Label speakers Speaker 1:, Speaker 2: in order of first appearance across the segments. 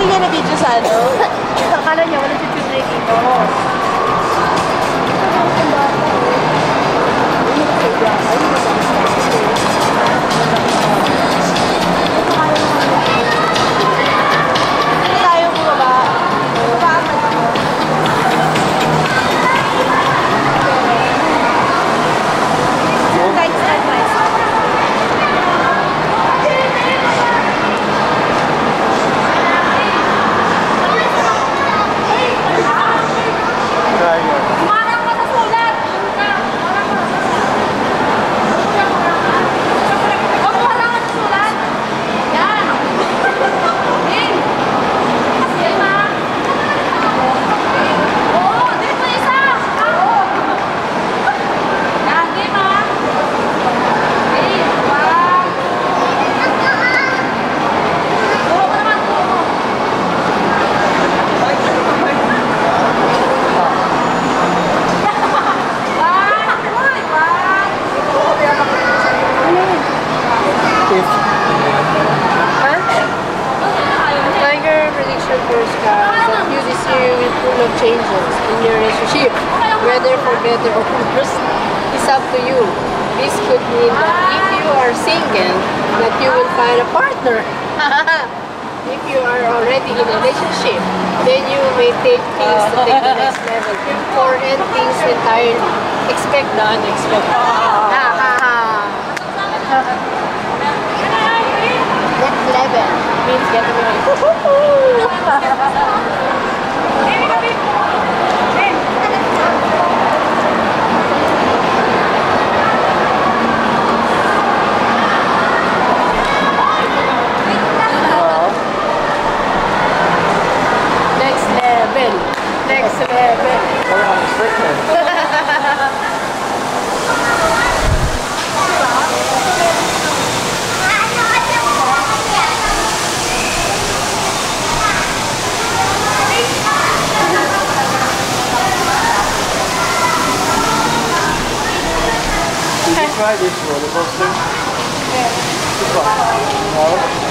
Speaker 1: hindi niya na-video sa ano?
Speaker 2: Akala niya wala si Tuesday dito. Changes in your relationship, whether for better or worse, it's up to you. This could mean that if you are single, that you will find a partner. If you are already in a relationship, then you may take things to take the next level. Or end things entirely. Expect the unexpected. Next level means get away. Next level.
Speaker 3: Did you try this roller coaster?
Speaker 1: Yeah.
Speaker 3: No?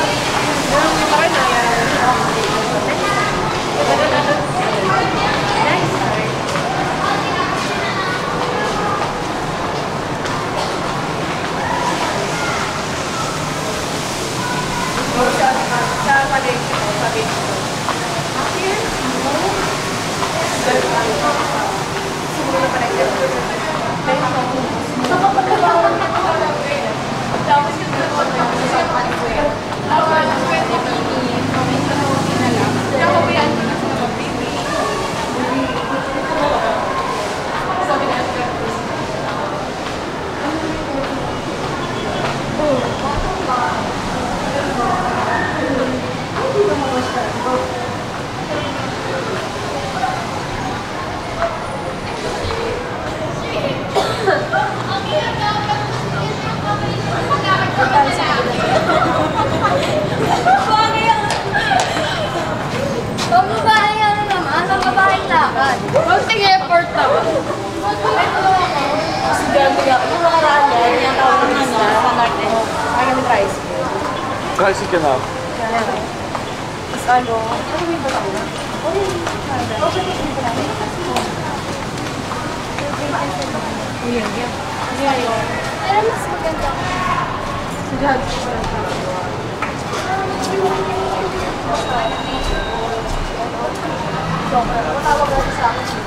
Speaker 2: Mag-effort naman.
Speaker 1: Yung nakaraan niya, yung tawag ng isa, sa Norte. Ay, kami tricycle.
Speaker 3: Tricycle na.
Speaker 1: Tapos ano yung ba ako?
Speaker 2: Pero mas maganda.
Speaker 1: Matawag natin sa akin.